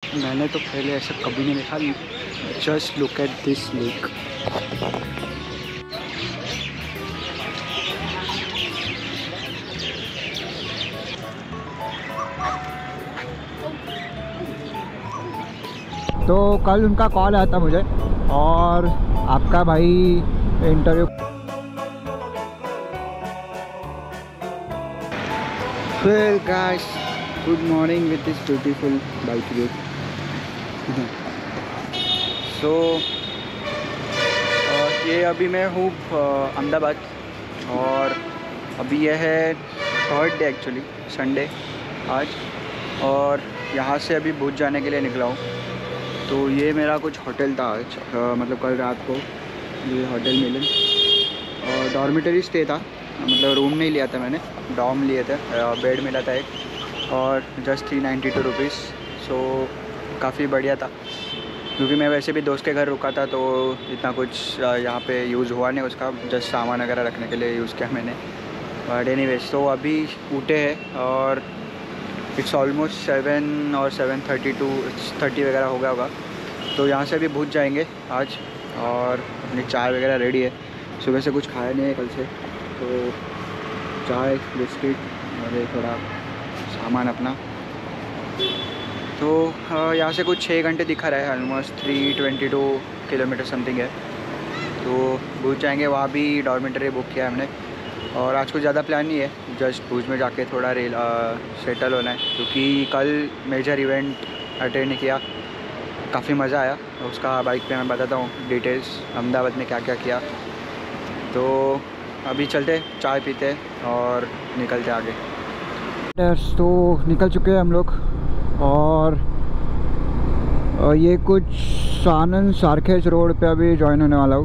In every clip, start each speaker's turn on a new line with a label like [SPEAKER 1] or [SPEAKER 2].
[SPEAKER 1] मैंने तो पहले ऐसा कभी नहीं देखा। Just look at this lake. तो कल उनका कॉल आया था मुझे और आपका भाई interview. Well guys, good morning with this beautiful bike view. So ये अभी मैं हूँ अहमदाबाद और अभी यह है थर्ड डे एक्चुअली, संडे आज, और यहाँ से अभी भुज जाने के लिए निकला हूँ। तो ये मेरा कुछ होटल था आज, मतलब कल रात को ये होटल मिलन और डॉर्मेटरी स्टे था, मतलब रूम नहीं लिया था मैंने, डॉर्म लिए थे, बेड मिला था एक और जस्ट 392 रुपीज़। सो काफ़ी बढ़िया था, क्योंकि मैं वैसे भी दोस्त के घर रुका था तो इतना कुछ यहाँ पे यूज़ हुआ नहीं उसका, जस्ट सामान वगैरह रखने के लिए यूज़ किया मैंने। बट एनीवेज तो अभी उठे हैं और इट्स ऑलमोस्ट 7 और 7:30 वगैरह हो गया होगा। तो यहाँ से अभी भुज जाएंगे आज और अपनी चाय वगैरह रेडी है। सुबह से कुछ खाया नहीं है कल से, तो चाय बिस्किट और ये थोड़ा सामान अपना। तो यहाँ से कुछ 6 घंटे दिखा रहा है, ऑलमोस्ट 322 किलोमीटर समथिंग है। तो भुज जाएंगे, वहाँ भी डॉर्मेटरी बुक किया है हमने। और आज कुछ ज़्यादा प्लान नहीं है, जस्ट भुज में जाके थोड़ा सेटल होना है, क्योंकि कल मेजर इवेंट अटेंड किया, काफ़ी मज़ा आया। उसका बाइक पे मैं बताता हूँ डिटेल्स, अहमदाबाद में क्या क्या किया। तो अभी चलते चाय पीते और निकलते आगे। तो निकल चुके हैं हम लोग और ये कुछ सानन सारखेज रोड पे अभी ज्वाइन होने वाला हूँ।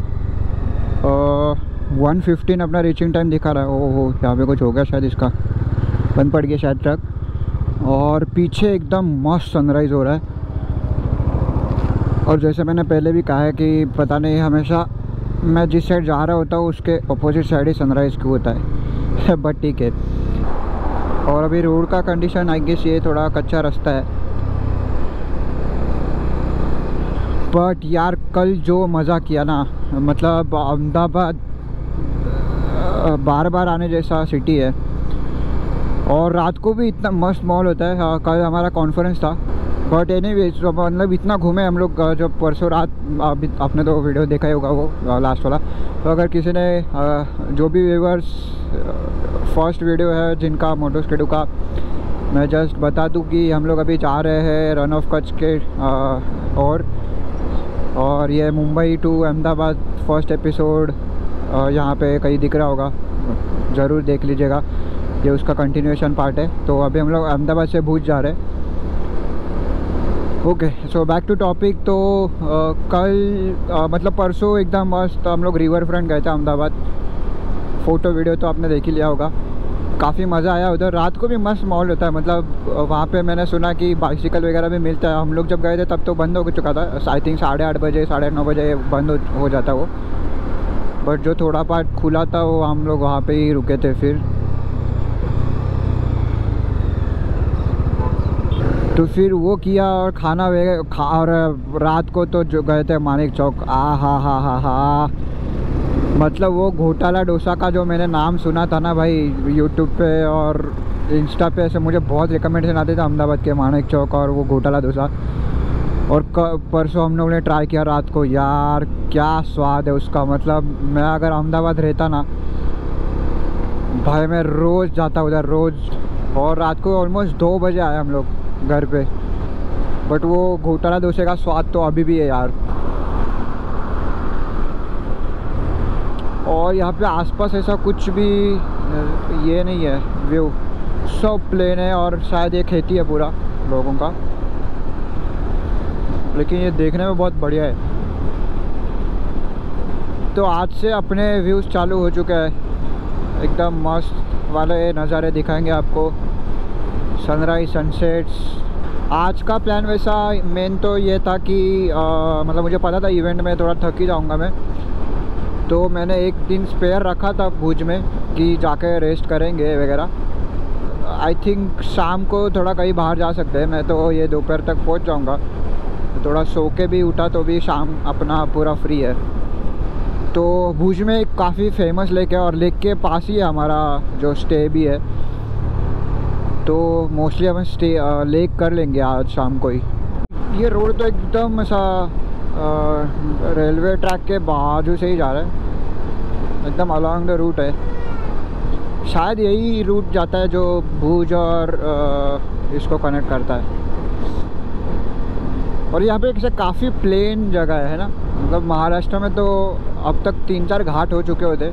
[SPEAKER 1] 1:15 अपना रीचिंग टाइम दिखा रहा है। ओहो, यहाँ पे कुछ हो गया शायद, इसका बंद पड़ गया शायद ट्रक। और पीछे एकदम मस्त सनराइज़ हो रहा है। और जैसे मैंने पहले भी कहा है कि पता नहीं हमेशा मैं जिस साइड जा रहा होता हूँ उसके अपोजिट साइड ही सनराइज़ क्यों होता है। बट ठीक है। और अभी रोड का कंडीशन आई गेस ये थोड़ा कच्चा रास्ता है, बट यार कल जो मज़ा किया ना, मतलब अहमदाबाद बार बार आने जैसा सिटी है। और रात को भी इतना मस्त माहौल होता है। कल हमारा कॉन्फ्रेंस था, बट एनीवेज मतलब इतना घूमे हम लोग। जब परसों रात आपने तो वीडियो देखा ही होगा वो लास्ट वाला। तो अगर किसी ने जो भी व्यूअर्स फर्स्ट वीडियो है जिनका मोटोस्केडो का, मैं जस्ट बता दूं कि हम लोग अभी जा रहे हैं रन ऑफ कच्छ के और ये Mumbai to Ahmedabad first episode यहाँ पे कहीं दिख रहा होगा, ज़रूर देख लीजिएगा, ये उसका कंटिन्यूएशन पार्ट है। तो अभी हम लोग अहमदाबाद से भुज जा रहे हैं। Okay, so back to topic. तो कल मतलब परसों एकदम मस्त हम लोग रिवर फ्रंट गए थे अहमदाबाद। फ़ोटो वीडियो तो आपने देख ही लिया होगा, काफ़ी मज़ा आया उधर। रात को भी मस्त माहौल होता है, मतलब वहाँ पे मैंने सुना कि बाइसिकल वगैरह भी मिलता है। हम लोग जब गए थे तब तो बंद हो चुका था, आई थिंक 8:30 बजे 9:30 बजे बंद हो जाता वो। बट जो थोड़ा पार्ट खुला था वो हम लोग वहाँ पे ही रुके थे फिर। तो फिर वो किया और खाना और रात को तो जो गए थे मानिक चौक। हा, मतलब वो घोटाला डोसा का जो मैंने नाम सुना था ना भाई, यूट्यूब पे और इंस्टा पे ऐसे मुझे बहुत रिकमेंडेशन आते थे अहमदाबाद के मानिक चौक और वो घोटाला डोसा। और परसों हम लोगों ने ट्राई किया रात को, यार क्या स्वाद है उसका। मतलब मैं अगर अहमदाबाद रहता ना भाई, मैं रोज़ जाता उधर रोज़। और रात को ऑलमोस्ट 2 बजे आए हम लोग घर पे, बट वो घोटाला डोसे का स्वाद तो अभी भी है यार। और यहाँ पे आसपास ऐसा कुछ भी ये नहीं है, व्यू सब प्लेन है और शायद ये खेती है पूरा लोगों का, लेकिन ये देखने में बहुत बढ़िया है। तो आज से अपने व्यूज़ चालू हो चुके हैं, एकदम मस्त वाले नज़ारे दिखाएंगे आपको, सनराइज सनसेट्स। आज का प्लान वैसा मेन तो ये था कि मतलब मुझे पता था इवेंट में थोड़ा थक ही जाऊँगा मैं, तो मैंने एक दिन स्पेयर रखा था भुज में कि जाके रेस्ट करेंगे वगैरह। आई थिंक शाम को थोड़ा कहीं बाहर जा सकते हैं। मैं तो ये दोपहर तक पहुंच जाऊंगा, थोड़ा सो के भी उठा तो भी शाम अपना पूरा फ्री है। तो भुज में एक काफ़ी फेमस लेक है और लेक के पास ही है हमारा जो स्टे भी है, तो मोस्टली हम स्टे लेक कर लेंगे आज शाम को ही। ये रोड तो एकदम ऐसा रेलवे ट्रैक के बाजू से ही जा रहा है, एकदम अलॉन्ग द रूट है। शायद यही रूट जाता है जो भुज और इसको कनेक्ट करता है। और यहाँ पे एक काफ़ी प्लेन जगह है ना, मतलब महाराष्ट्र में तो अब तक 3-4 घाट हो चुके होते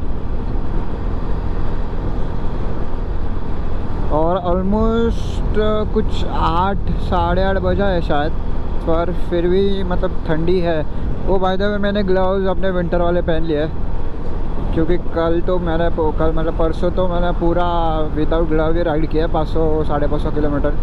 [SPEAKER 1] और ऑलमोस्ट कुछ 8 साढ़े 8 बजा है शायद, पर फिर भी मतलब ठंडी है। वो बाय द वे मैंने ग्लव्स अपने विंटर वाले पहन लिए, क्योंकि कल मतलब परसों तो मैंने पूरा विदाउट ग्लव ही राइड किया 500-550 किलोमीटर।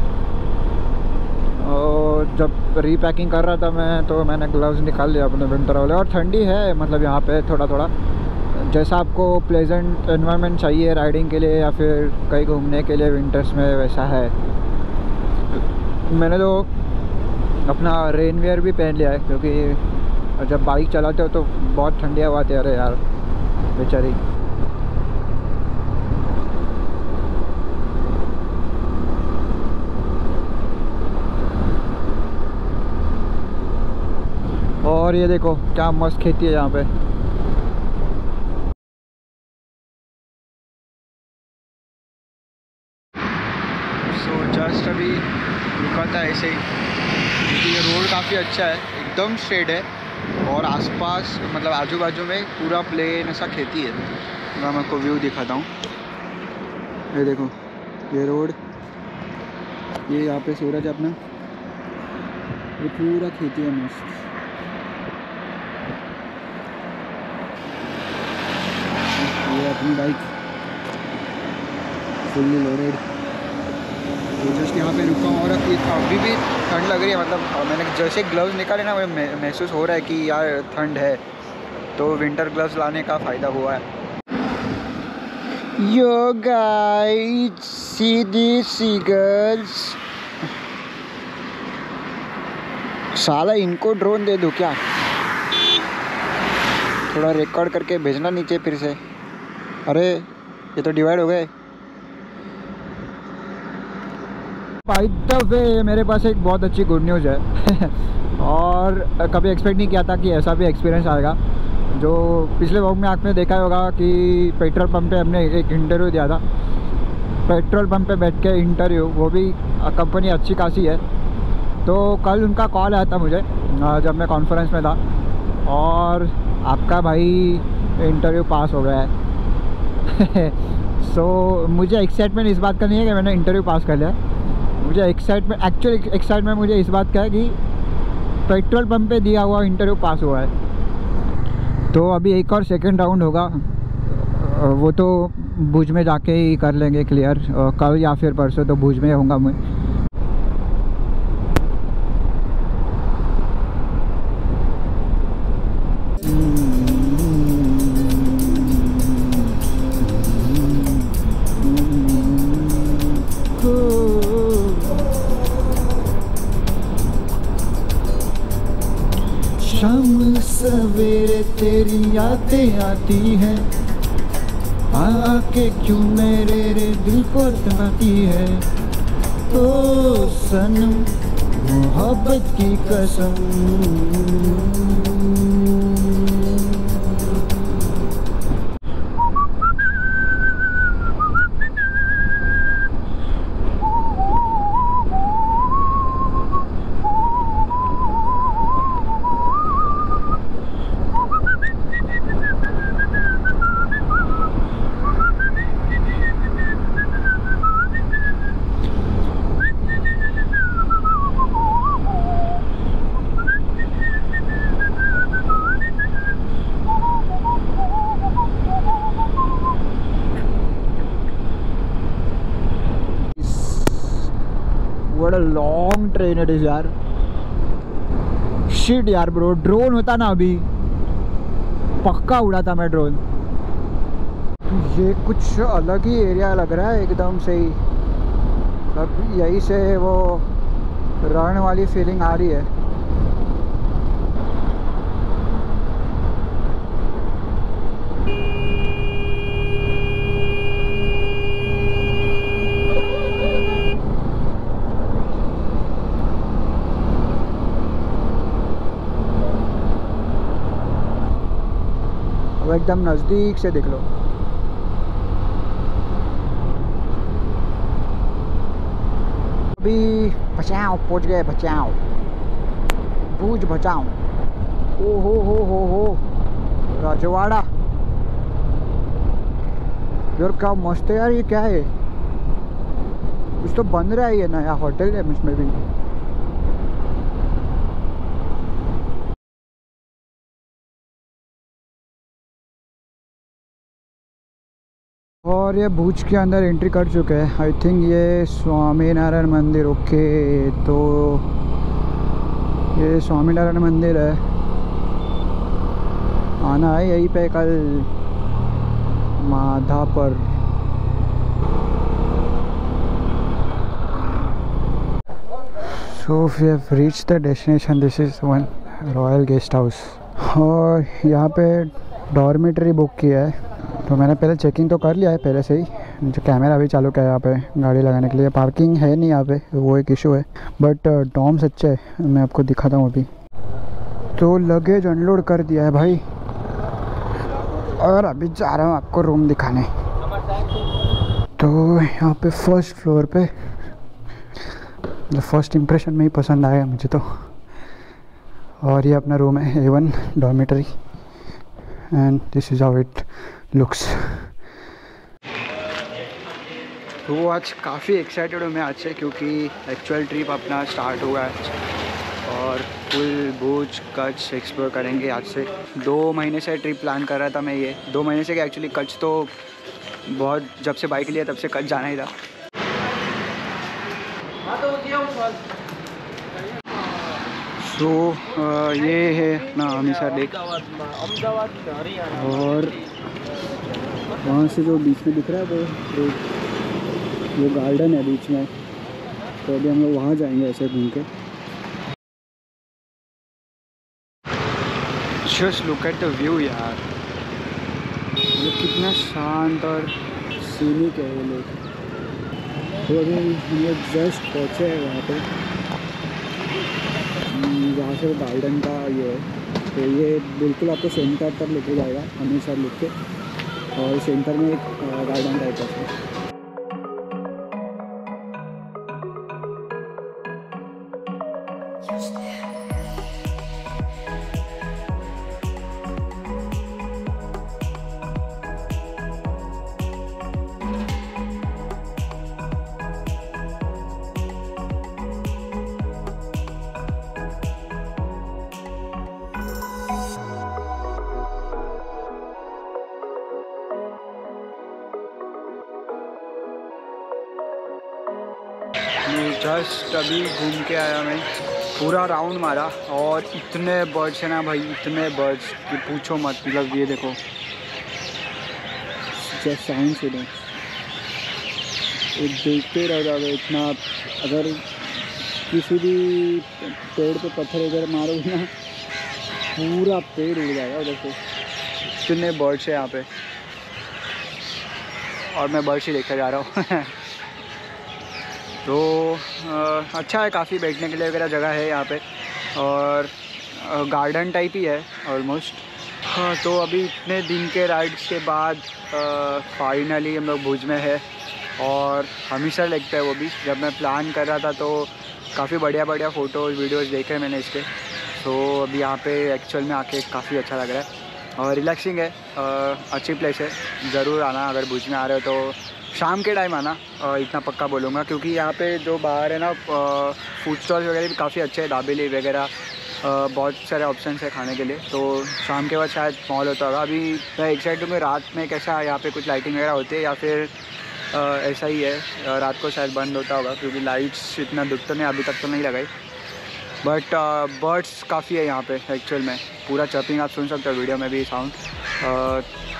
[SPEAKER 1] और जब रीपैकिंग कर रहा था मैं तो मैंने ग्लव्स निकाल लिया अपने विंटर वाले। और ठंडी है मतलब यहाँ पे थोड़ा थोड़ा, जैसा आपको प्लेजेंट एनवायरनमेंट चाहिए राइडिंग के लिए या फिर कहीं घूमने के लिए विंटर्स में, वैसा है। मैंने तो अपना रेनवेयर भी पहन लिया है, क्योंकि जब बाइक चलाते हो तो बहुत ठंडी हवा आती है। अरे यार बेचारी। और ये देखो क्या मस्त खेती है यहाँ पे। सो जस्ट अभी रुका था ऐसे ही, क्योंकि ये रोड काफ़ी अच्छा है, एकदम स्ट्रेट है और आसपास मतलब आजू बाजू में पूरा प्लेन ऐसा खेती है। मैं आपको व्यू दिखाता हूँ। ये देखो ये रोड, ये यहाँ पे सूरज अपना, ये पूरा खेती है मस्त। ये अपनी बाइक फुल्ली लोडेड। तो जस्ट यहाँ पे रुका हूँ और अभी भी ठंड लग रही है। मतलब मैंने जैसे ग्लव्स निकाले ना, मुझे महसूस हो रहा है कि यार ठंड है, तो विंटर ग्लव्स लाने का फ़ायदा हुआ है। Yo guys see this seagulls. साला इनको ड्रोन दे दूँ क्या? थोड़ा रिकॉर्ड करके भेजना नीचे फिर से। अरे ये तो डिवाइड हो गए। बाय द वे मेरे पास एक बहुत अच्छी गुड न्यूज़ है और कभी एक्सपेक्ट नहीं किया था कि ऐसा भी एक्सपीरियंस आएगा। जो पिछले व्लॉग में आपने देखा होगा कि पेट्रोल पंप पे हमने एक इंटरव्यू दिया था। पेट्रोल पंप पे बैठ के इंटरव्यू, वो भी कंपनी अच्छी खासी है। तो कल उनका कॉल आया था मुझे जब मैं कॉन्फ्रेंस में था, और आपका भाई इंटरव्यू पास हो गया है। सो मुझे एक्साइटमेंट इस बात का नहीं है कि मैंने इंटरव्यू पास कर लिया। मुझे एक्साइटमेंट मुझे इस बात का है कि पेट्रोल पंप पे दिया हुआ इंटरव्यू पास हुआ है। तो अभी एक और सेकंड राउंड होगा, वो तो भुज में जाके ही कर लेंगे क्लियर। कल या फिर परसों तो भुज में होऊंगा मैं। शाम सवेरे तेरी यादें आती हैं, आके क्यों मेरे दिल को तनाती है। ओ सनम मोहब्बत की कसम। What a long train it is यार। शिट यार ब्रो, ड्रोन होता ना अभी पक्का उड़ाता मैं ड्रोन। ये कुछ अलग ही एरिया लग रहा है एकदम से ही। मतलब यहीं से वो रण वाली फीलिंग आ रही है। अब एकदम नज़दीक से देख लो। अभी बचाओ पहुंच गए, बचाओ भूज बचाओ। ओ हो राजवाड़ा यार, क्या मस्त है यार। ये क्या है? कुछ तो बन रहा है, ये नया होटल है इसमें भी। और ये भुज के अंदर एंट्री कर चुके हैं। आई थिंक ये स्वामीनारायण मंदिर। ओके, तो ये स्वामीनारायण मंदिर है। आना है यहीं पे कल Madhapar. So we have reached the destination. This is one royal guest house. और यहाँ पे डॉर्मेटरी बुक किया है। तो मैंने पहले चेकिंग तो कर लिया है पहले से ही। जो कैमरा भी चालू किया है यहाँ पे गाड़ी लगाने के लिए। पार्किंग है नहीं यहाँ पे, वो एक इशू है। बट डॉम्स अच्छे है, मैं आपको दिखाता हूँ अभी। तो लगेज अनलोड कर दिया है भाई, और अभी जा रहा हूँ आपको रूम दिखाने। तो यहाँ पे फर्स्ट फ्लोर पे फर्स्ट इम्प्रेशन में ही पसंद आया मुझे तो। और ये अपना रूम है, A1 dormitory, and this is how it looks. तो आज काफ़ी एक्साइटेड हूँ मैं आज से, क्योंकि एक्चुअल ट्रिप अपना स्टार्ट हुआ है और फुल भुज कच्छ एक्सप्लोर करेंगे आज से। 2 महीने से ट्रिप प्लान कर रहा था मैं। ये 2 महीने से कि एक्चुअली कच्छ तो बहुत, जब से बाइक लिया तब से कच्छ जाना ही था। तो ये है अपना हमीरसर लेक, और वहाँ से जो बीच में दिख रहा है वो गार्डन है बीच में। तो अभी हम लोग वहाँ जाएंगे ऐसे घूम के। Just look at the view यार, ये कितना शांत और सीनिक है ये लेक। तो अभी हम लोग जस्ट पहुँचे हैं वहाँ पे, जहाँ से गार्डन का ये है। तो ये बिल्कुल आपको सेंटर तक लेके जाएगा हमीरसर लिख के, और सेंटर में एक गार्डन टाइप है। जस्ट अभी घूम के आया मैं, पूरा राउंड मारा, और इतने बर्ड्स हैं ना भाई, इतने बर्ड्स कि पूछो मत। मतलब ये देखो, जस्ट साउंड सुनो, एक देखते रह जाओगे इतना। अगर किसी भी पेड़ पे पत्थर वगैरह मारोगे ना, पूरा पेड़ उड़ जाएगा उधर से। इतने बर्ड्स हैं यहाँ पे, और मैं बर्ड्स ही देखा जा रहा हूँ। तो अच्छा है, काफ़ी बैठने के लिए वगैरह जगह है यहाँ पे, और गार्डन टाइप ही है ऑलमोस्ट। हाँ, तो अभी इतने दिन के राइड्स के बाद फाइनली हम लोग भुज में है, और हमीरसर लगता है वो भी। जब मैं प्लान कर रहा था तो काफ़ी बढ़िया बढ़िया फ़ोटोज़ वीडियोज़ देखे मैंने इसके। तो अभी यहाँ पे एक्चुअल में आके काफ़ी अच्छा लग रहा है, और रिलैक्सिंग है। अच्छी प्लेस है, ज़रूर आना अगर भुज में आ रहे हो तो। शाम के टाइम आना, इतना पक्का बोलूँगा, क्योंकि यहाँ पे जो बाहर है ना, फूड स्टॉल्स वगैरह भी काफ़ी अच्छे हैं, दाबेली वगैरह, बहुत सारे ऑप्शंस है खाने के लिए। तो शाम के बाद शायद मॉल होता होगा। अभी मैं एक्साइटेड हूँ रात में कैसा यहाँ पे कुछ लाइटिंग वगैरह होती है, या फिर ऐसा ही है रात को शायद बंद होता होगा, क्योंकि लाइट्स इतना दुख तो नहीं, अभी तक तो नहीं लगाई। बट बर्ड्स काफ़ी है यहाँ पे एक्चुअल में, पूरा चर्पिंग आप सुन सकते हो वीडियो में भी साउंड।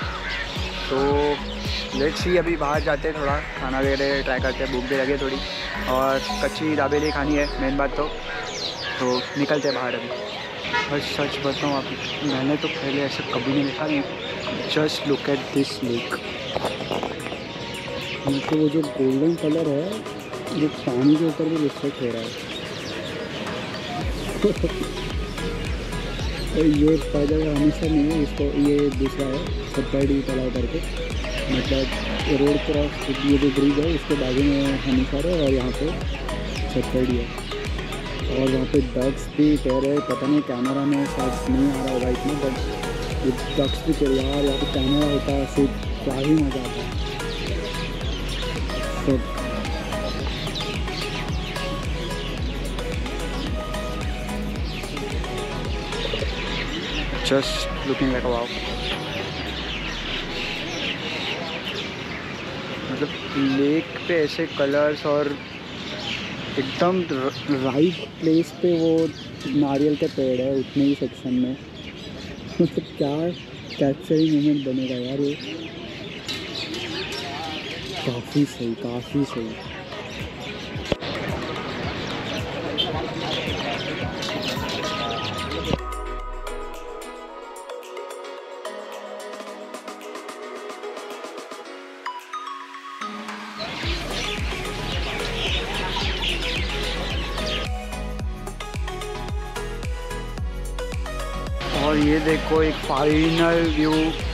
[SPEAKER 1] तो लेट्स सी, अभी बाहर जाते हैं, थोड़ा खाना वगैरह ट्राई करते हैं, भूख भी लगी थोड़ी। और कच्ची दाबेली खानी है मेन बात तो निकलते बाहर अभी। और सच बताऊँ आप, मैंने तो पहले ऐसे कभी नहीं देखा। Just look at this lake.
[SPEAKER 2] मुझको वो जो गोल्डन कलर है जो पानी के ऊपर भी रिफ्लेक्ट हो रहा है। और ये पैदल हमेशा नहीं है, इसको ये दूसरा है छत्तरडी तालाब करके, मतलब रोड क्रॉस ये जो ब्रिज है उसके बाजू में हमीसर है और यहाँ पे छत्तरडी है। और वहाँ पे डक्स भी तैर रहे, पता नहीं कैमरा में शायद नहीं आ रहा होगा इतना, बट ये डक्स भी तैर यार। यहाँ पे कैमरा होता है फिर क्या ही मज़ा आता है। तो
[SPEAKER 1] जस्ट लुकिंग लाइक वाओ। मतलब लेक पे ऐसे कलर्स और एकदम
[SPEAKER 2] राइट प्लेस पे वो नारियल के पेड़ है उतने ही सेक्शन में। मतलब क्या कैप्चरिंग मोमेंट बनेगा यार ये। काफ़ी सही, काफ़ी सही।
[SPEAKER 1] और ये देखो एक फाइनल व्यू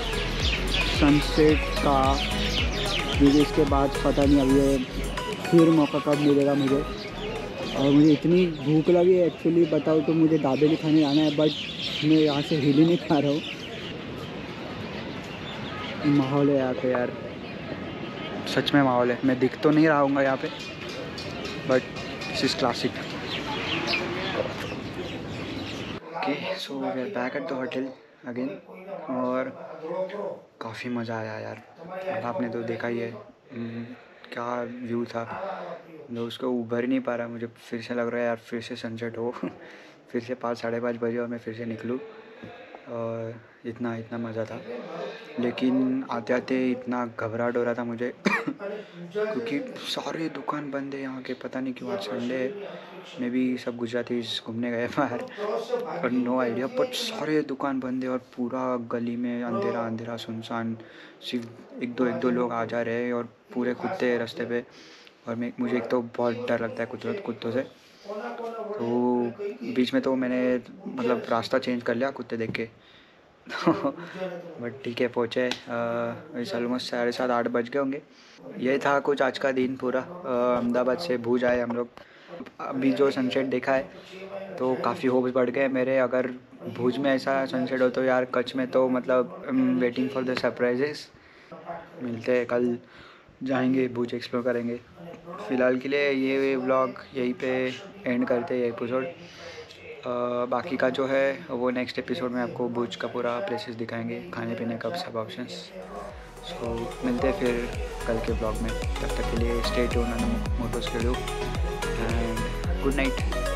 [SPEAKER 1] सनसेट का, क्योंकि इसके बाद पता नहीं अब ये फिर मौका कब मिलेगा मुझे। और मुझे इतनी भूख लगी है एक्चुअली बताऊँ तो, मुझे दाबेली खाने जाना है, बट मैं यहाँ से हिल ही नहीं पा रहा हूँ। माहौल है यहाँ पे यार, सच में माहौल है। मैं दिख तो नहीं रहा हूँगा यहाँ पे, but this is classic. Okay, so we are back at the hotel again. और काफ़ी मज़ा आया यार, आपने तो देखा ही है क्या व्यू था। मैं उसको उभर ही नहीं पा रहा, मुझे फिर से लग रहा है यार फिर से सनसेट हो फिर से 5 साढ़े 5 बजे और मैं फिर से निकलूँ। और इतना मज़ा था, लेकिन आते आते इतना घबराहट हो रहा था मुझे क्योंकि सारे दुकान बंद है यहाँ के। पता नहीं क्यों, आज संडे है, मे भी सब गुजराती घूमने गए बाहर, और नो आइडिया, बट सारे दुकान बंद है और पूरा गली में अंधेरा अंधेरा सुनसान। सिर्फ एक दो लोग आ जा रहे हैं और पूरे कुत्ते रास्ते पे। और मुझे एक तो बहुत डर लगता है कुत्तों से, तो बीच में तो मैंने मतलब रास्ता चेंज कर लिया कुत्ते देख के बट ठीक है, पहुँचे। इस ऑलमोस्ट 7:30-8 बज गए होंगे। ये था कुछ आज का दिन पूरा। अहमदाबाद से भुज आए हम लोग। अभी जो सनसेट देखा है तो काफ़ी होप्स बढ़ गए मेरे। अगर भुज में ऐसा सनसेट हो तो यार कच्छ में तो मतलब वेटिंग फॉर द सरप्राइजेस। मिलते हैं कल, जाएंगे भुज, एक्सप्लोर करेंगे। फ़िलहाल के लिए ये व्लॉग यहीं पे एंड करते हैं, ये एपिसोड। बाकी का जो है वो नेक्स्ट एपिसोड में आपको भुज का पूरा प्लेसेस दिखाएंगे, खाने पीने का सब ऑप्शंस। सो मिलते हैं फिर कल के ब्लॉग में। तब तक के लिए stay tuned on Moto studio and good night.